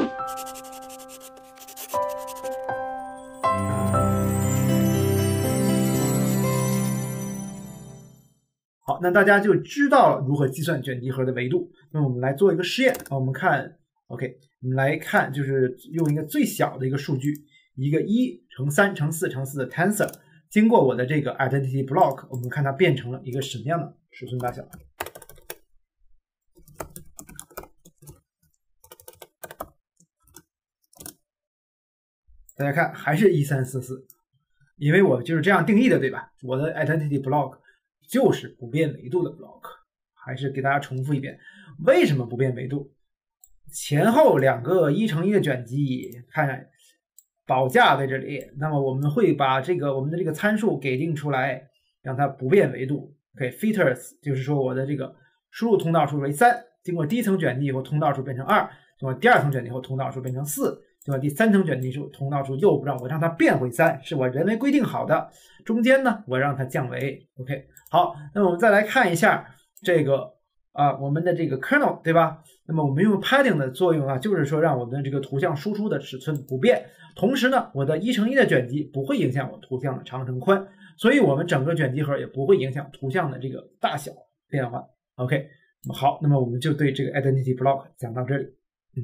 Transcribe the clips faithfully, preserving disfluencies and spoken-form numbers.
好，那大家就知道如何计算卷积核的维度。那么我们来做一个试验啊，我们看 OK， 我们来看就是用一个最小的一个数据，一个一乘三乘四乘四的 tensor， 经过我的这个 identity block， 我们看它变成了一个什么样的尺寸大小。大家看还是一三四四，因为我就是这样定义的，对吧？我的 identity block 就是不变维度的 block。还是给大家重复一遍，为什么不变维度？前后两个一乘一的卷积，看保价在这里，那么我们会把这个我们的这个参数给定出来，让它不变维度。OK， filters 就是说我的这个输入通道数为三，经过第一层卷积以后，通道数变成二，经过第二层卷积后，通道数变成四，经过第三层卷积数，通道数又不让我让它变回三，是我人为规定好的。中间呢，我让它降维。OK， 好，那么我们再来看一下。这个啊，我们的这个 kernel 对吧？那么我们用 padding 的作用啊，就是说让我们的这个图像输出的尺寸不变，同时呢，我的一乘一的卷积不会影响我图像的长乘宽，所以我们整个卷积核也不会影响图像的这个大小变化。OK， 好，那么我们就对这个 identity block 讲到这里。嗯，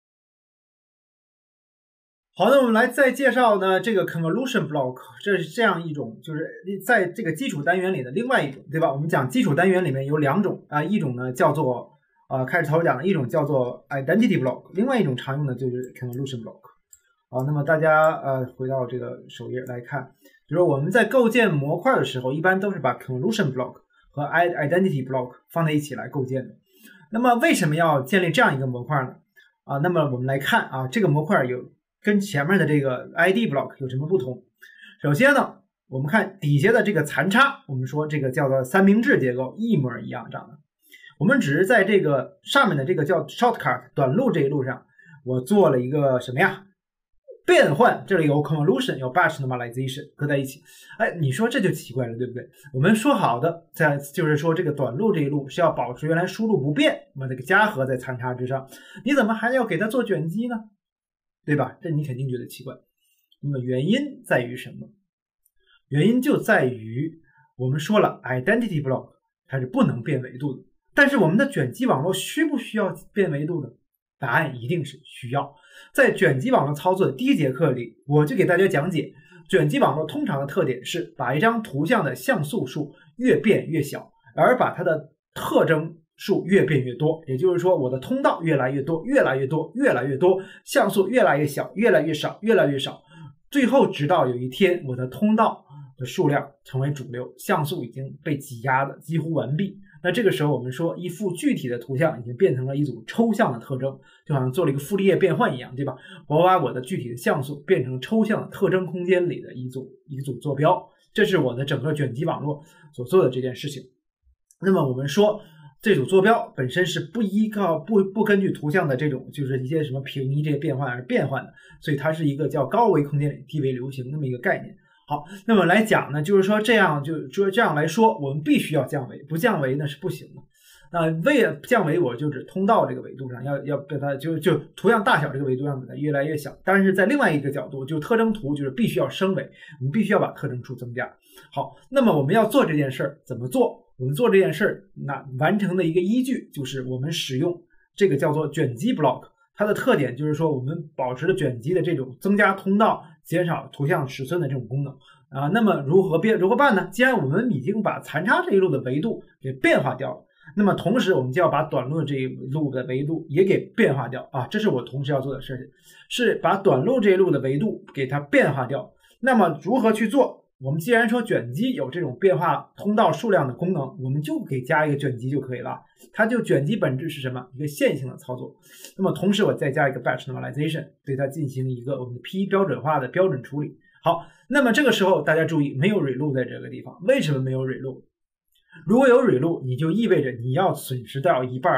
好，那我们来再介绍呢这个 convolution block， 这是这样一种，就是在这个基础单元里的另外一种，对吧？我们讲基础单元里面有两种啊，一种呢叫做呃开始头讲的一种叫做 identity block， 另外一种常用的就是 convolution block。好，那么大家呃回到这个首页来看，比如说我们在构建模块的时候，一般都是把 convolution block 和 identity block 放在一起来构建的。那么为什么要建立这样一个模块呢？啊，那么我们来看啊，这个模块有跟前面的这个 I D block 有什么不同？首先呢，我们看底下的这个残差，我们说这个叫做三明治结构，一模一样长的。我们只是在这个上面的这个叫 shortcut 短路这一路上，我做了一个什么呀？变换，这里有 convolution 有 batch normalization 搁在一起。哎，你说这就奇怪了，对不对？我们说好的，在就是说这个短路这一路是要保持原来输入不变，那么这个加和在残差之上，你怎么还要给它做卷积呢？对吧？这你肯定觉得奇怪。那么原因在于什么？原因就在于我们说了 identity block 它是不能变维度的，但是我们的卷积网络需不需要变维度呢？答案一定是需要。在卷积网络操作的第一节课里，我就给大家讲解，卷积网络通常的特点是把一张图像的像素数越变越小，而把它的特征数越变越多，也就是说我的通道越来越多越来越多越来越多，像素越来越小越来越少越来越少，最后直到有一天我的通道的数量成为主流，像素已经被挤压的几乎完毕，那这个时候我们说一幅具体的图像已经变成了一组抽象的特征，就好像做了一个傅立叶变换一样，对吧？我把我的具体的像素变成抽象的特征空间里的一组一组坐标，这是我的整个卷积网络所做的这件事情。那么我们说这组坐标本身是不依靠不不根据图像的这种就是一些什么平移这些变换而变换的，所以它是一个叫高维空间里低维流行那么一个概念。好，那么来讲呢，就是说这样就说这样来说，我们必须要降维，不降维呢是不行的。那为了降维，我就指通道这个维度上要要把它就就图像大小这个维度上把它越来越小。但是在另外一个角度，就特征图就是必须要升维，我们必须要把特征数增加。好，那么我们要做这件事儿怎么做？我们做这件事儿，那完成的一个依据就是我们使用这个叫做卷积 block。它的特点就是说，我们保持了卷积的这种增加通道、减少图像尺寸的这种功能啊。那么如何变如何办呢？既然我们已经把残差这一路的维度给变化掉了，那么同时我们就要把短路这一路的维度也给变化掉啊。这是我同时要做的事情，是把短路这一路的维度给它变化掉。那么如何去做？我们既然说卷积有这种变化通道数量的功能，我们就给加一个卷积就可以了。它就卷积本质是什么？一个线性的操作。那么同时我再加一个 batch normalization， 对它进行一个我们的 P 标准化的标准处理。好，那么这个时候大家注意，没有 reload 在这个地方。为什么没有 reload？ 如果有 reload， 你就意味着你要损失掉一半的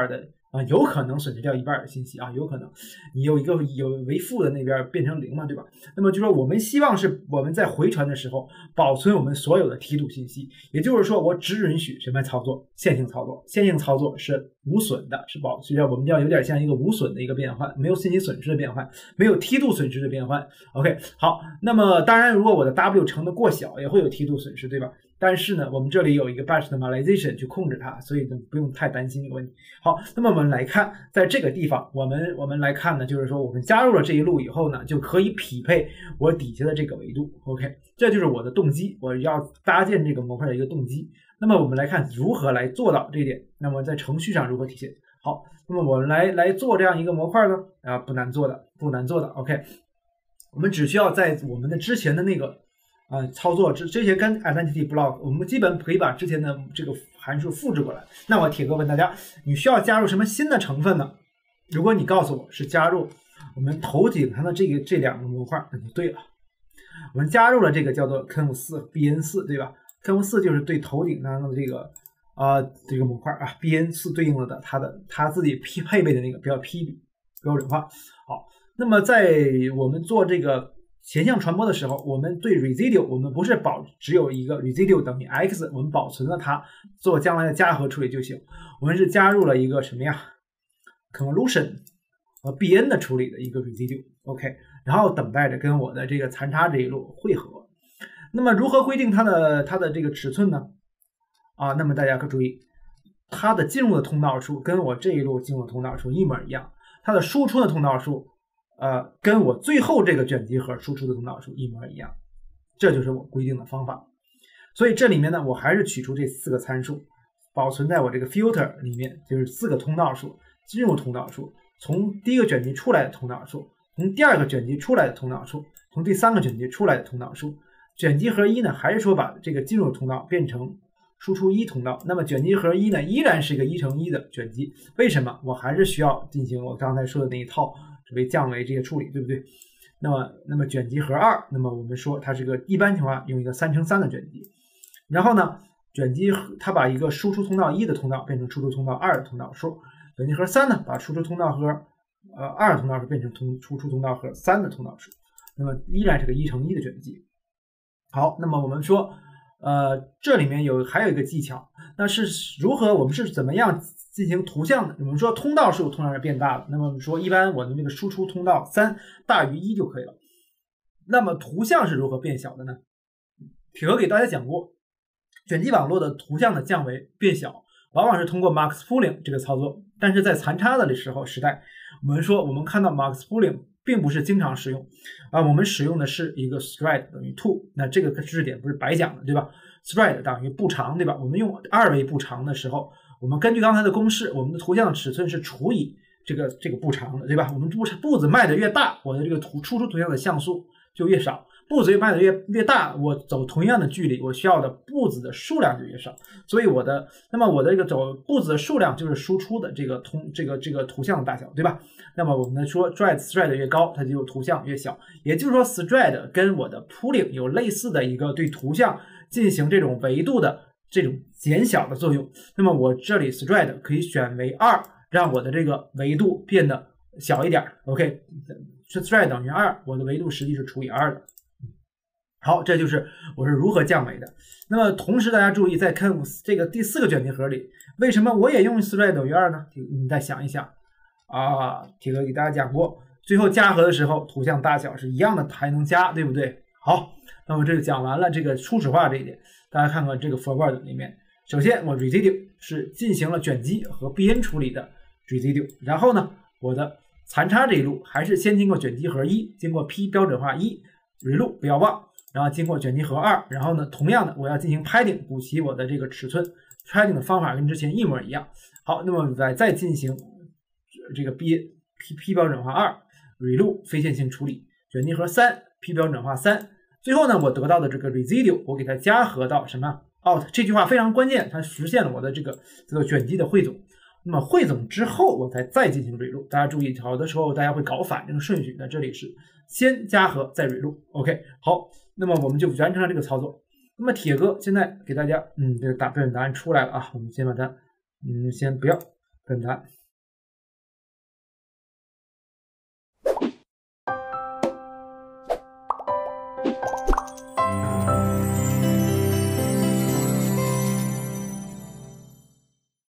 啊，有可能损失掉一半的信息啊，有可能你有一个有为负的那边变成零嘛，对吧？那么就说我们希望是我们在回传的时候保存我们所有的梯度信息，也就是说我只允许什么操作？线性操作，线性操作是无损的，是保，所以我们叫有点像一个无损的一个变换，没有信息损失的变换，没有梯度损失的变换。OK， 好，那么当然如果我的 W 乘的过小，也会有梯度损失，对吧？但是呢，我们这里有一个 batch normalization 去控制它，所以呢不用太担心这个问题。好，那么我们来看，在这个地方，我们我们来看呢，就是说我们加入了这一路以后呢，就可以匹配我底下的这个维度。OK， 这就是我的动机，我要搭建这个模块的一个动机。那么我们来看如何来做到这一点。那么在程序上如何体现？好，那么我们来来做这样一个模块呢？啊，不难做的，不难做的。OK， 我们只需要在我们的之前的那个。啊，操作这这些跟 identity block， 我们基本可以把之前的这个函数复制过来。那我铁哥问大家，你需要加入什么新的成分呢？如果你告诉我是加入我们头顶上的这个这两个模块，那就对了。我们加入了这个叫做 C O N V 四 B N 四， 对吧 ？C O N V 四 就是对头顶上的这个啊、呃、这个模块啊 ，B N 四 对应了的它的它自己匹配备的那个标 P 标准化。好，那么在我们做这个前向传播的时候，我们对 residual 我们不是保只有一个 residual 等于 x， 我们保存了它做将来的加和处理就行。我们是加入了一个什么呀 convolution 和 B N 的处理的一个 residual， OK， 然后等待着跟我的这个残差这一路汇合。那么如何规定它的它的这个尺寸呢？啊，那么大家可注意，它的进入的通道数跟我这一路进入的通道数一模一样，它的输出的通道数呃，跟我最后这个卷积核输出的通道数一模一样，这就是我规定的方法。所以这里面呢，我还是取出这四个参数，保存在我这个 filter 里面，就是四个通道数，进入通道数，从第一个卷积出来的通道数，从第二个卷积出来的通道数，从第三个卷积出来的通道数。卷积核一呢，还是说把这个进入通道变成输出一通道，那么卷积核一呢，依然是一个一乘一的卷积。为什么？我还是需要进行我刚才说的那一套为降维这些处理，对不对？那么，那么卷积核二，那么我们说它是个一般情况下用一个三乘三的卷积，然后呢，卷积它把一个输出通道一的通道变成输出通道二的通道数，卷积核三呢，把输出通道核呃二的通道数变成通输出通道核三的通道数，那么依然是个一乘一的卷积。好，那么我们说，呃，这里面有还有一个技巧，那是如何我们是怎么样进行图像的？我们说通道数通常是变大了，那么我们说一般我的那个输出通道三大于一就可以了。那么图像是如何变小的呢？铁哥给大家讲过，卷积网络的图像的降维变小，往往是通过 max pooling 这个操作，但是在残差的时候时代，我们说我们看到 max pooling并不是经常使用啊，我们使用的是一个 stride 等于 two， 那这个知识点不是白讲的，对吧？ stride 等于步长，对吧？我们用二维步长的时候，我们根据刚才的公式，我们的图像尺寸是除以这个这个步长的，对吧？我们步步子迈的越大，我的这个图输出图像的像素就越少，步子迈的越越大，我走同样的距离，我需要的步子的数量就越少。所以我的，那么我的这个走步子的数量就是输出的这个通这个这个图像的大小，对吧？那么我们说 stride stride 越高，它就图像越小。也就是说 stride 跟我的 pooling 有类似的一个对图像进行这种维度的这种减小的作用。那么我这里 stride 可以选为二，让我的这个维度变得小一点。OK， stride 等于二，我的维度实际是除以二的。好，这就是我是如何降维的。那么同时大家注意，在 C O N V 这个第四个卷积核里，为什么我也用 stride 等于二呢？你再想一想啊，铁哥给大家讲过，最后加和的时候图像大小是一样的，还能加，对不对？好，那么这就讲完了这个初始化这一点。大家看看这个 forward 里面，首先我 residual 是进行了卷积和 B N 处理的 residual， 然后呢，我的残差这一路还是先经过卷积核一，经过 P 标准化一 reloop 不要忘，然后经过卷积核二，然后呢，同样的我要进行 padding 补齐我的这个尺寸 ，padding 的方法跟之前一模一样。好，那么再再进行这个 B P P 标准化二 reloop 非线性处理，卷积核三 P 标准化三。最后呢，我得到的这个 residual， 我给它加和到什么 out， 这句话非常关键，它实现了我的这个这个卷积的汇总。那么汇总之后，我才再进行 reloop。大家注意，好的时候大家会搞反这个顺序，那这里是先加和再 reloop。OK， 好，那么我们就完成了这个操作。那么铁哥现在给大家，嗯，这个答标准答案出来了啊，我们先把它，嗯，先不要标准答案。